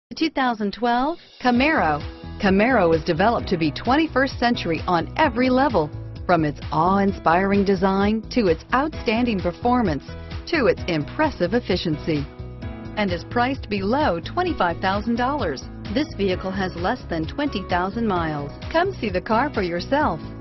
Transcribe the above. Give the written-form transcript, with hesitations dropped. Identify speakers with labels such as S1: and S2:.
S1: 2012 Camaro. Camaro is developed to be 21st century on every level, from its awe-inspiring design to its outstanding performance to its impressive efficiency, and is priced below $25,000. This vehicle has less than 20,000 miles. Come see the car for yourself.